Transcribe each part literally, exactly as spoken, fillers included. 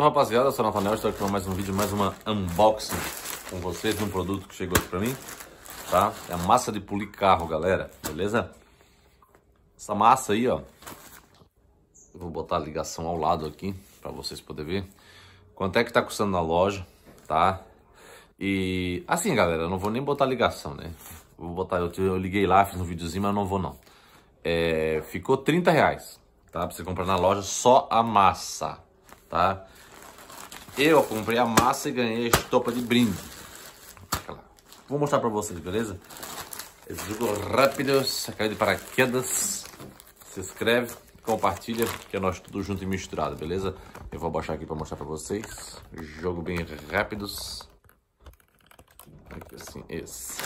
rapaziada, eu sou o Nathaniel, estou aqui com mais um vídeo, mais uma unboxing com vocês de um produto que chegou aqui pra mim, tá? É a massa de polir carro, galera, beleza? Essa massa aí, ó, eu vou botar a ligação ao lado aqui pra vocês poderem ver quanto é que tá custando na loja, tá? E assim, galera, eu não vou nem botar ligação, né? Vou botar, eu, eu liguei lá, fiz um videozinho, mas não vou não. É, ficou trinta reais, tá? Pra você comprar na loja só a massa, tá? Eu comprei a massa e ganhei a estopa de brinde. Vou mostrar pra vocês, beleza? Esse jogo rápido, caiu de paraquedas. Se inscreve, compartilha, que é nós tudo junto e misturado, beleza? Eu vou abaixar aqui pra mostrar pra vocês. Jogo bem rápidos. Aqui assim, esse.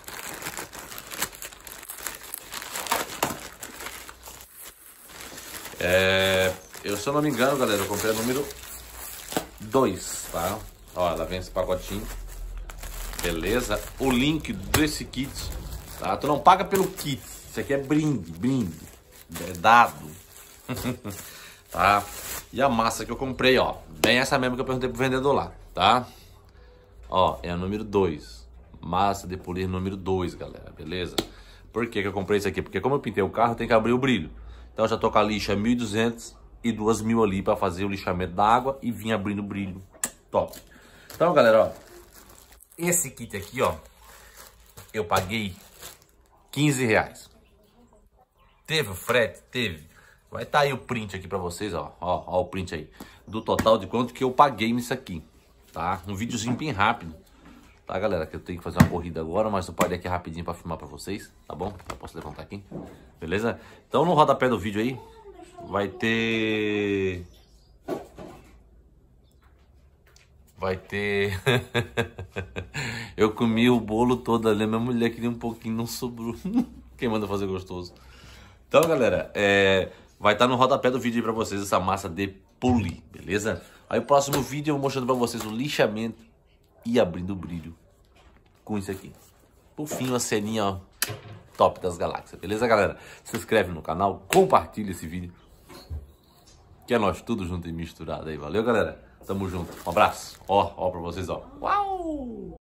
É, eu, se eu não me engano, galera, eu comprei o número dois, tá? Ó, ela vem esse pacotinho. Beleza? O link desse kit, tá? Tu não paga pelo kit. Isso aqui é brinde, brinde. É dado. Tá? E a massa que eu comprei, ó. Bem essa mesmo que eu perguntei pro vendedor lá, tá? Ó, é a número dois. Massa de polir número dois, galera. Beleza? Por que que eu comprei isso aqui? Porque como eu pintei o carro, tem que abrir o brilho. Então eu já tô com a lixa mil e duzentos e duas mil ali para fazer o lixamento da água e vir abrindo o brilho. Top. Então, galera, ó, esse kit aqui, ó, eu paguei quinze reais. Teve o frete? Teve. Vai estar tá aí o print aqui para vocês, ó, ó, ó o print aí do total de quanto que eu paguei nisso aqui, tá? Um videozinho bem rápido, tá, galera? Que eu tenho que fazer uma corrida agora, mas eu parei aqui rapidinho para filmar para vocês, tá bom? Eu posso levantar aqui, beleza? Então no rodapé do vídeo aí vai ter... Vai ter... Eu comi o bolo todo ali, minha mulher queria um pouquinho, não sobrou. Quem manda fazer gostoso? Então, galera, é... vai estar no rodapé do vídeo aí pra vocês essa massa de polir, beleza? Aí o próximo vídeo eu vou mostrando pra vocês o lixamento e abrindo o brilho com isso aqui. Por fim, uma ceninha, ó, top das galáxias, beleza, galera? Se inscreve no canal, compartilha esse vídeo, que é nós tudo junto e misturado aí, valeu, galera? Tamo junto, um abraço, ó, ó pra vocês, ó. Uau!